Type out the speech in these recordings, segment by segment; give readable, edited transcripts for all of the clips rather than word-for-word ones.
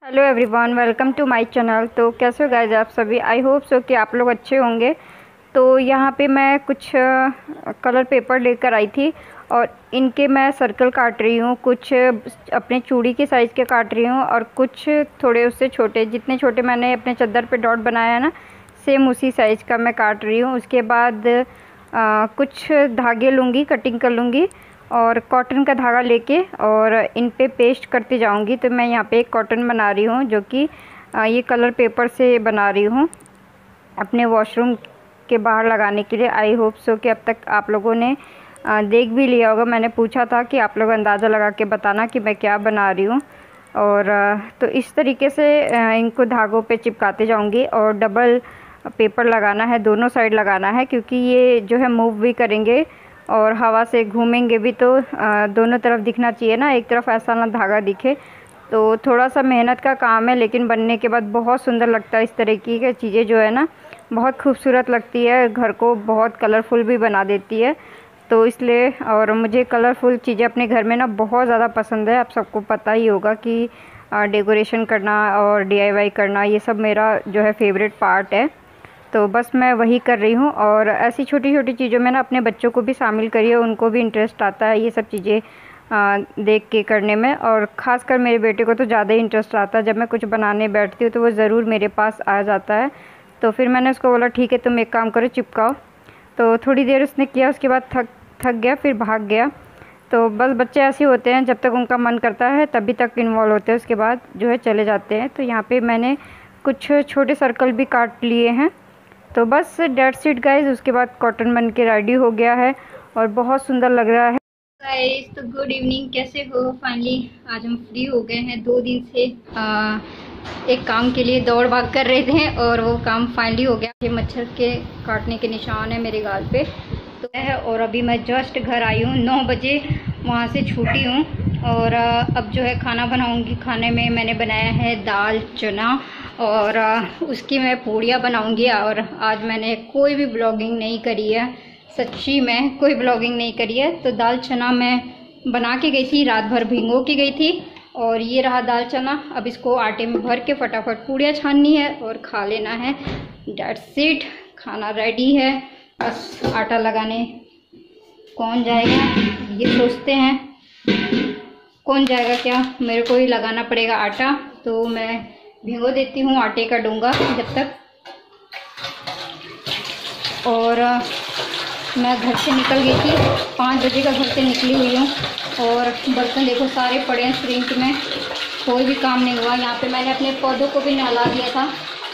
Hello everyone, welcome to my channel. तो कैसे हो गाइस आप सभी? आई होप सो कि आप लोग अच्छे होंगे। तो यहाँ पे मैं कुछ कलर पेपर लेकर आई थी और इनके मैं सर्कल काट रही हूँ। कुछ अपने चूड़ी के साइज़ के काट रही हूँ और कुछ थोड़े उससे छोटे, जितने छोटे मैंने अपने चादर पे डॉट बनाया है ना, सेम उसी साइज़ का मैं काट रही हूँ। उसके बाद कुछ धागे लूँगी, कटिंग कर लूँगी और कॉटन का धागा लेके और इन पे पेस्ट करती जाऊंगी। तो मैं यहाँ पे एक कॉटन बना रही हूँ, जो कि ये कलर पेपर से बना रही हूँ अपने वॉशरूम के बाहर लगाने के लिए। आई होप सो कि अब तक आप लोगों ने देख भी लिया होगा। मैंने पूछा था कि आप लोग अंदाज़ा लगा के बताना कि मैं क्या बना रही हूँ। और तो इस तरीके से इनको धागों पे चिपकाते जाऊँगी और डबल पेपर लगाना है, दोनों साइड लगाना है, क्योंकि ये जो है मूव भी करेंगे और हवा से घूमेंगे भी, तो दोनों तरफ दिखना चाहिए ना, एक तरफ ऐसा ना धागा दिखे। तो थोड़ा सा मेहनत का काम है, लेकिन बनने के बाद बहुत सुंदर लगता है। इस तरह की चीज़ें जो है ना, बहुत खूबसूरत लगती है, घर को बहुत कलरफुल भी बना देती है। तो इसलिए, और मुझे कलरफुल चीज़ें अपने घर में ना बहुत ज़्यादा पसंद है। आप सबको पता ही होगा कि डेकोरेशन करना और DIY करना, ये सब मेरा जो है फेवरेट पार्ट है। तो बस मैं वही कर रही हूँ। और ऐसी छोटी छोटी चीज़ों में ना अपने बच्चों को भी शामिल करिए, उनको भी इंटरेस्ट आता है ये सब चीज़ें देख के करने में। और ख़ासकर मेरे बेटे को तो ज़्यादा ही इंटरेस्ट आता है। जब मैं कुछ बनाने बैठती हूँ तो वो ज़रूर मेरे पास आ जाता है। तो फिर मैंने उसको बोला ठीक है, तुम एक काम करो, चिपकाओ। तो थोड़ी देर उसने किया, उसके बाद थक गया, फिर भाग गया। तो बस बच्चे ऐसे होते हैं, जब तक उनका मन करता है तभी तक इन्वॉल्व होते हैं, उसके बाद जो है चले जाते हैं। तो यहाँ पे मैंने कुछ छोटे सर्कल भी काट लिए हैं। तो बस डेट्स इट गाइस। उसके बाद कॉटन बन के रेडी हो गया है और बहुत सुंदर लग रहा है गाइस। तो गुड इवनिंग, कैसे हो? फाइनली आज हम फ्री हो गए हैं। 2 दिन से एक काम के लिए दौड़ भाग कर रहे थे और वो काम फाइनली हो गया। ये मच्छर के काटने के निशान है मेरे गाल पे तो है। और अभी मैं जस्ट घर आई हूँ, 9 बजे वहाँ से छूटी हूँ। और अब जो है खाना बनाऊँगी। खाने में मैंने बनाया है दाल चना और उसकी मैं पूड़ियाँ बनाऊँगी। और आज मैंने कोई भी ब्लॉगिंग नहीं करी है, सच्ची में कोई ब्लॉगिंग नहीं करी है। तो दाल चना मैं बना के गई थी, रात भर भिगो के गई थी। और ये रहा दाल चना। अब इसको आटे में भर के फटाफट पूड़ियाँ छाननी है और खा लेना है। डेट्स इट, खाना रेडी है। बस आटा लगाने कौन जाएगा ये सोचते हैं, कौन जाएगा क्या, मेरे को ही लगाना पड़ेगा आटा। तो मैं भिगो देती हूँ आटे का डोंगा जब तक। और मैं घर से निकल गई थी, 5 बजे का घर से निकली हुई हूँ। और बर्तन देखो सारे पड़े हैं सिंक में, कोई भी काम नहीं हुआ। यहाँ पे मैंने अपने पौधों को भी नहला दिया था।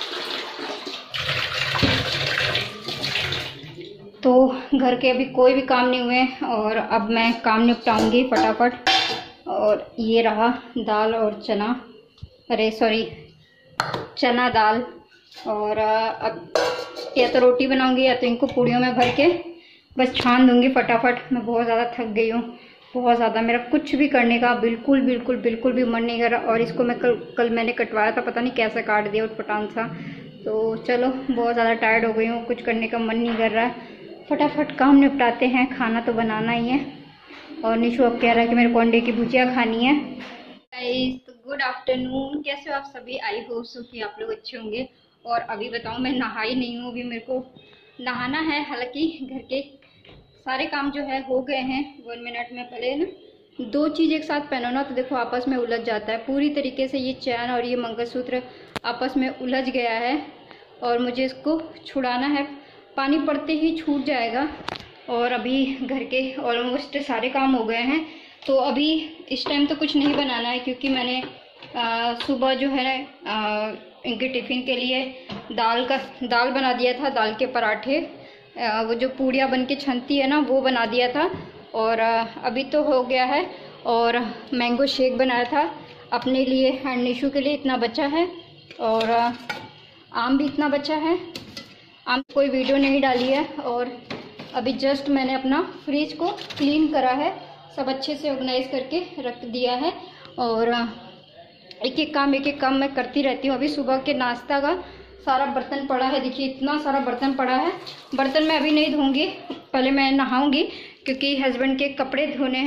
तो घर के अभी कोई भी काम नहीं हुए और अब मैं काम निपटाऊंगी फटाफट। और ये रहा दाल और चना, अरे सॉरी, चना दाल। और अब या तो रोटी बनाऊंगी या तो इनको पूड़ियों में भर के बस छान दूंगी फटाफट। मैं बहुत ज़्यादा थक गई हूँ, बहुत ज़्यादा। मेरा कुछ भी करने का बिल्कुल भी मन नहीं कर रहा। और इसको मैं कल मैंने कटवाया था, पता नहीं कैसे काट दिया उटपटांग सा। तो चलो, बहुत ज़्यादा टायर्ड हो गई हूँ, कुछ करने का मन नहीं कर रहा है। फटाफट काम निपटाते हैं, खाना तो बनाना ही है। और निशु अब कह रहा है कि मेरे को अंडे की भुजिया खानी है। तो गुड आफ्टरनून, कैसे हो आप सभी? आई होप सो कि आप लोग अच्छे होंगे। और अभी बताऊं, मैं नहाई नहीं हूँ, अभी मेरे को नहाना है। हालांकि घर के सारे काम जो है हो गए हैं 1 मिनट में। पहले ना 2 चीज़ एक साथ पहनो ना तो देखो आपस में उलझ जाता है पूरी तरीके से। ये चैन और ये मंगलसूत्र आपस में उलझ गया है और मुझे इसको छुड़ाना है, पानी पड़ते ही छूट जाएगा। और अभी घर के ऑलमोस्ट सारे काम हो गए हैं। तो अभी इस टाइम तो कुछ नहीं बनाना है, क्योंकि मैंने सुबह जो है इनके टिफ़िन के लिए दाल बना दिया था, दाल के पराठे, वो जो पूड़ियाँ बन के छनती है ना, वो बना दिया था। और अभी तो हो गया है। और मैंगो शेक बनाया था अपने लिए एंड निशु के लिए, इतना बचा है। और आम भी इतना बचा है। आम कोई वीडियो नहीं डाली है। और अभी जस्ट मैंने अपना फ्रिज को क्लीन करा है, सब अच्छे से ऑर्गेनाइज करके रख दिया है। और एक एक काम मैं करती रहती हूँ। अभी सुबह के नाश्ता का सारा बर्तन पड़ा है, देखिए इतना सारा बर्तन पड़ा है। बर्तन मैं अभी नहीं धोऊंगी, पहले मैं नहाऊंगी, क्योंकि हस्बैंड के कपड़े धोने हैं।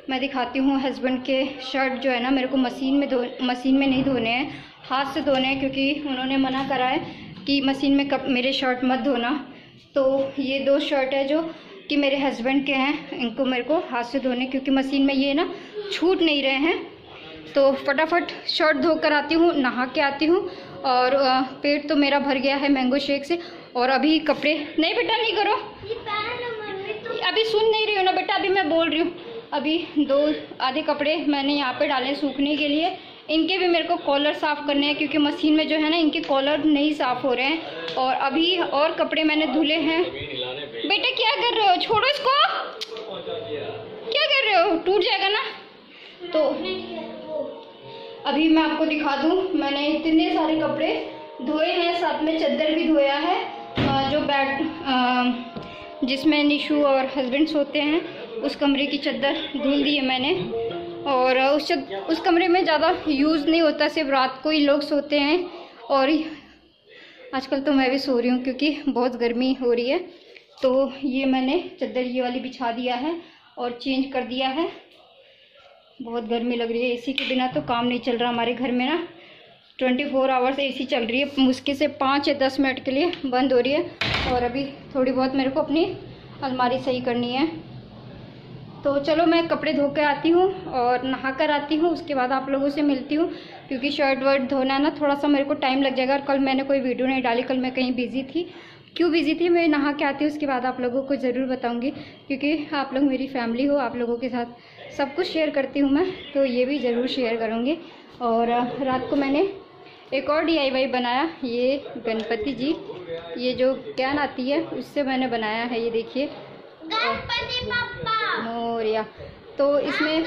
मैं दिखाती हूँ हस्बैंड के शर्ट जो है ना, मेरे को मशीन में नहीं धोने हैं, हाथ से धोने हैं, क्योंकि उन्होंने मना करा है कि मशीन में मेरे शर्ट मत धोना। तो ये 2 शर्ट है जो कि मेरे हस्बैंड के हैं, इनको मेरे को हाथ से धोने, क्योंकि मशीन में ये ना छूट नहीं रहे हैं। तो फटाफट शर्ट धो कर आती हूँ, नहा के आती हूँ। और पेट तो मेरा भर गया है मैंगो शेक से। और अभी कपड़े नहीं बेटा, नहीं करो, अभी सुन नहीं रही हो ना बेटा, अभी मैं बोल रही हूँ। अभी 2 आधे कपड़े मैंने यहाँ पे डाले सूखने के लिए। इनके भी मेरे को कॉलर साफ़ करने हैं, क्योंकि मशीन में जो है ना इनके कॉलर नहीं साफ़ हो रहे हैं। और अभी और कपड़े मैंने धुले हैं। बेटा क्या कर रहे हो, छोड़ो इसको, क्या कर रहे हो, टूट जाएगा ना। तो अभी मैं आपको दिखा दूँ, मैंने इतने सारे कपड़े धोए हैं, साथ में चादर भी धोया है। जो बेड जिसमें निशु और हस्बैंड सोते हैं, उस कमरे की चादर धुल दी है मैंने। और उस कमरे में ज़्यादा यूज़ नहीं होता, सिर्फ रात को ही लोग सोते हैं। और आजकल तो मैं भी सो रही हूँ क्योंकि बहुत गर्मी हो रही है। तो ये मैंने चादर ये वाली बिछा दिया है और चेंज कर दिया है। बहुत गर्मी लग रही है, एसी के बिना तो काम नहीं चल रहा हमारे घर में ना। 24 आवर्स एसी चल रही है, मुश्किल से 5 या 10 मिनट के लिए बंद हो रही है। और अभी थोड़ी बहुत मेरे को अपनी अलमारी सही करनी है। तो चलो मैं कपड़े धो के आती हूँ और नहा कर आती हूँ, उसके बाद आप लोगों से मिलती हूँ। क्योंकि शर्ट वर्ट धोना ना थोड़ा सा मेरे को टाइम लग जाएगा। और कल मैंने कोई वीडियो नहीं डाली, कल मैं कहीं बिज़ी थी। क्यों बिज़ी थी, मैं नहा के आती हूँ, उसके बाद आप लोगों को ज़रूर बताऊँगी। क्योंकि आप लोग मेरी फैमिली हो, आप लोगों के साथ सब कुछ शेयर करती हूँ मैं, तो ये भी ज़रूर शेयर करूँगी। और रात को मैंने एक और DIY बनाया, ये गणपति जी, ये जो कैन आती है उससे मैंने बनाया है। ये देखिए गणपति बप्पा मोरिया। तो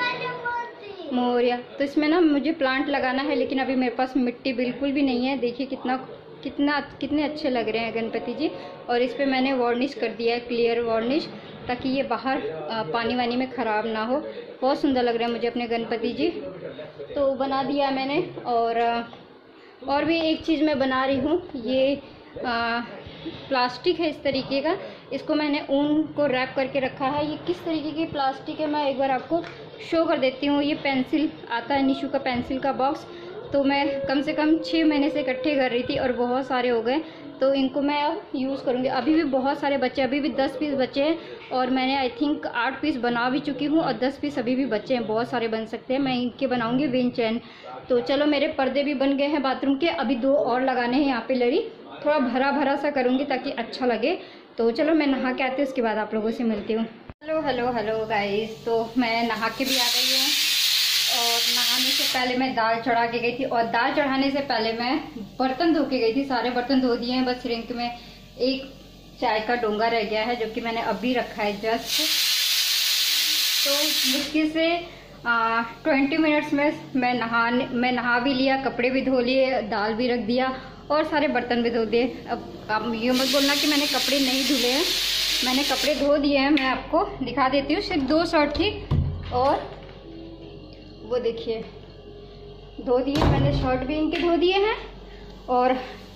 इसमें ना मुझे प्लांट लगाना है, लेकिन अभी मेरे पास मिट्टी बिल्कुल भी नहीं है। देखिए कितने अच्छे लग रहे हैं गणपति जी। और इस पे मैंने वार्निश कर दिया है, क्लियर वार्निश, ताकि ये बाहर पानी वानी में ख़राब ना हो। बहुत सुंदर लग रहे हैं मुझे अपने गणपति जी। तो बना दिया मैंने। और भी एक चीज़ मैं बना रही हूँ, ये प्लास्टिक है इस तरीके का, इसको मैंने ऊन को रैप करके रखा है। ये किस तरीके की प्लास्टिक है मैं एक बार आपको शो कर देती हूँ। ये पेंसिल आता है, निशु का पेंसिल का बॉक्स, तो मैं कम से कम 6 महीने से इकट्ठे कर रही थी और बहुत सारे हो गए। तो इनको मैं अब यूज़ करूँगी। अभी भी बहुत सारे बच्चे, अभी भी 10 पीस बचे हैं और मैंने आई थिंक 8 पीस बना भी चुकी हूँ और 10 पीस अभी भी बचे हैं। बहुत सारे बन सकते हैं, मैं इनके बनाऊँगी विंड चैन। तो चलो मेरे पर्दे भी बन गए हैं बाथरूम के, अभी 2 और लगाने हैं यहाँ पे लड़ी, थोड़ा भरा भरा सा करूँगी ताकि अच्छा लगे। तो चलो मैं नहा के आती हूँ, उसके बाद आप लोगों से मिलती हूँ। हेलो गाइस, तो मैं नहा के भी आ गई हूँ। और नहाने से पहले मैं दाल चढ़ा के गई थी, और दाल चढ़ाने से पहले मैं बर्तन धो के गई थी। सारे बर्तन धो दिए हैं, बस सिंक में एक चाय का डोंगा रह गया है, जो कि मैंने अभी रखा है जस्ट। तो मुश्किल से 20 मिनट्स में मैं नहा भी लिया, कपड़े भी धो लिए, दाल भी रख दिया और सारे बर्तन भी धो दिए। अब ये मत बोलना कि मैंने कपड़े नहीं धुले हैं, मैंने कपड़े धो दिए हैं। मैं आपको दिखा देती हूँ, सिर्फ 2 शर्ट थी और वो देखिए धो दिए मैंने, शर्ट भी इनके धो दिए हैं। और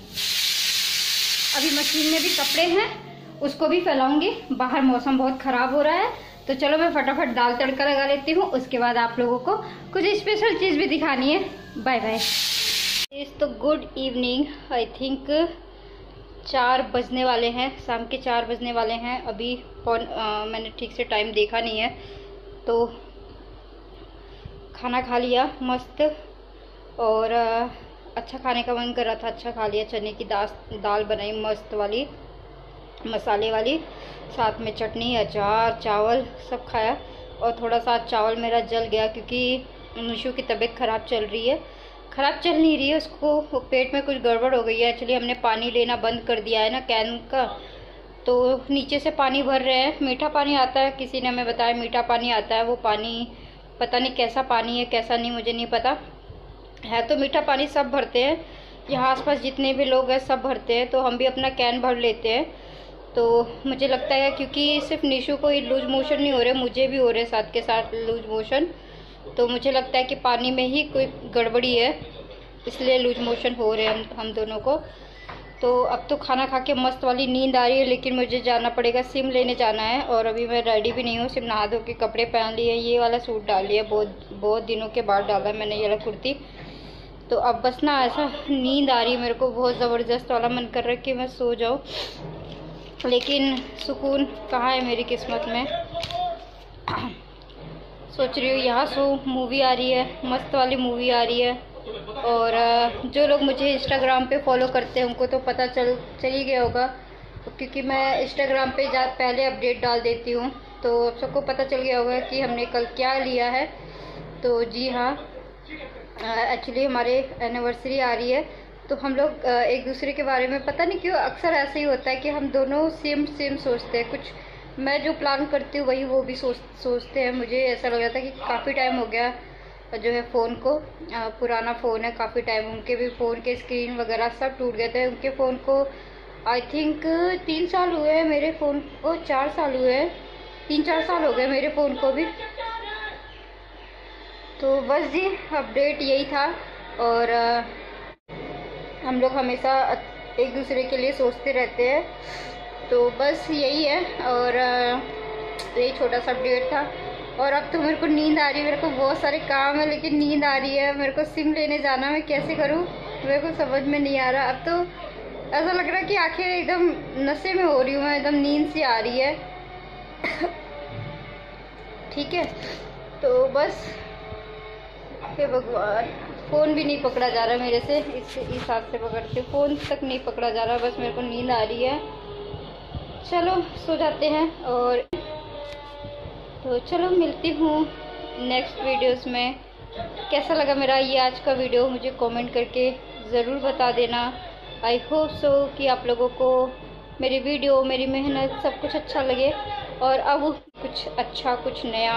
अभी मशीन में भी कपड़े हैं, उसको भी फैलाऊंगी। बाहर मौसम बहुत ख़राब हो रहा है, तो चलो मैं फटाफट दाल तड़का लगा लेती हूँ, उसके बाद आप लोगों को कुछ स्पेशल चीज़ भी दिखानी है। Bye bye. तो गुड इवनिंग, आई थिंक 4 बजने वाले हैं, शाम के 4 बजने वाले हैं। अभी मैंने ठीक से टाइम देखा नहीं है। तो खाना खा लिया मस्त, और अच्छा खाने का मन कर रहा था, अच्छा खा लिया। चने की दाल बनाई मस्त वाली, मसाले वाली, साथ में चटनी, अचार, चावल सब खाया। और थोड़ा सा चावल मेरा जल गया क्योंकि निशु की तबीयत ख़राब चल नहीं रही है, उसको पेट में कुछ गड़बड़ हो गई है। एक्चुअली हमने पानी लेना बंद कर दिया है ना कैन का, तो नीचे से पानी भर रहे हैं। मीठा पानी आता है, किसी ने हमें बताया मीठा पानी आता है। वो पानी पता नहीं कैसा पानी है कैसा नहीं, मुझे नहीं पता है। तो मीठा पानी सब भरते हैं, यहाँ आसपास जितने भी लोग हैं सब भरते हैं, तो हम भी अपना कैन भर लेते हैं। तो मुझे लगता है क्योंकि सिर्फ निशु को ही लूज मोशन नहीं हो रहे, मुझे भी हो रहे साथ के साथ लूज मोशन, तो मुझे लगता है कि पानी में ही कोई गड़बड़ी है, इसलिए लूज मोशन हो रहे हैं हम दोनों को। तो अब तो खाना खा के मस्त वाली नींद आ रही है, लेकिन मुझे जाना पड़ेगा, सिम लेने जाना है। और अभी मैं रेडी भी नहीं हूँ, सिर्फ नहा धो के कपड़े पहन लिए, ये वाला सूट डाल लिया, बहुत दिनों के बाद डाला है मैंने ये वाला कुर्ती। तो अब बस ना ऐसा नींद आ रही है मेरे को, बहुत ज़बरदस्त वाला मन कर रहा है कि मैं सो जाऊँ, लेकिन सुकून कहाँ है मेरी किस्मत में। सोच रही हूँ यहाँ सो, मूवी आ रही है, मस्त वाली मूवी आ रही है। और जो लोग मुझे इंस्टाग्राम पे फॉलो करते हैं उनको तो पता चल ही गया होगा, क्योंकि मैं इंस्टाग्राम पे पहले अपडेट डाल देती हूँ, तो आप सबको पता चल गया होगा कि हमने कल क्या लिया है। तो जी हाँ, एक्चुअली हमारे एनिवर्सरी आ रही है, तो हम लोग एक दूसरे के बारे में, पता नहीं क्यों अक्सर ऐसे ही होता है कि हम दोनों सेम सोचते हैं। कुछ मैं जो प्लान करती हूँ वही वो भी सोचते हैं। मुझे ऐसा लग रहा था कि काफ़ी टाइम हो गया जो है फ़ोन को, पुराना फ़ोन है काफ़ी टाइम, उनके भी फ़ोन के स्क्रीन वगैरह सब टूट गए थे। उनके फ़ोन को आई थिंक 3 साल हुए हैं, मेरे फ़ोन को 4 साल हुए हैं, 3-4 साल हो गए मेरे फ़ोन को भी। तो बस जी अपडेट यही था। और हम लोग हमेशा एक दूसरे के लिए सोचते रहते हैं, तो बस यही है। और यही छोटा सा अपडेट था। और अब तो मेरे को नींद आ रही है, मेरे को बहुत सारे काम है लेकिन नींद आ रही है। मेरे को सिम लेने जाना, मैं कैसे करूं मेरे को समझ में नहीं आ रहा। अब तो ऐसा लग रहा है कि आंखें एकदम नशे में हो रही हूँ मैं, एकदम नींद सी आ रही है। ठीक है, तो बस हे भगवान, फ़ोन भी नहीं पकड़ा जा रहा मेरे से, इस हाथ से पकड़ते फ़ोन तक नहीं पकड़ा जा रहा। बस मेरे को नींद आ रही है, चलो सो जाते हैं। और तो चलो मिलती हूँ नेक्स्ट वीडियोस में। कैसा लगा मेरा ये आज का वीडियो मुझे कमेंट करके ज़रूर बता देना। आई होप सो कि आप लोगों को मेरी वीडियो, मेरी मेहनत सब कुछ अच्छा लगे, और अब कुछ अच्छा, कुछ नया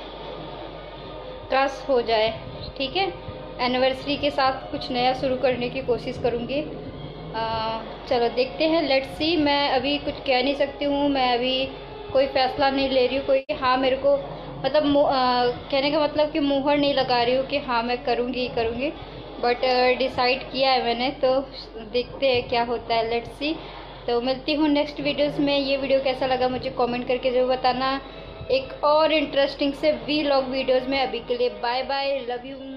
क्रॉस हो जाए। ठीक है, एनिवर्सरी के साथ कुछ नया शुरू करने की कोशिश करूँगी। चलो देखते हैं, लेट्स सी। मैं अभी कुछ कह नहीं सकती हूँ, मैं अभी कोई फ़ैसला नहीं ले रही हूँ कोई, हाँ मेरे को मतलब कहने का मतलब कि मुहर नहीं लगा रही हूँ कि हाँ मैं करूँगी, बट डिसाइड किया है मैंने, तो देखते हैं क्या होता है, लेट्स सी। तो मिलती हूँ नेक्स्ट वीडियोस में। ये वीडियो कैसा लगा मुझे कमेंट करके ज़रूर बताना, एक और इंटरेस्टिंग से वीलॉग वीडियोज़ में। अभी के लिए बाय बाय, लव यू।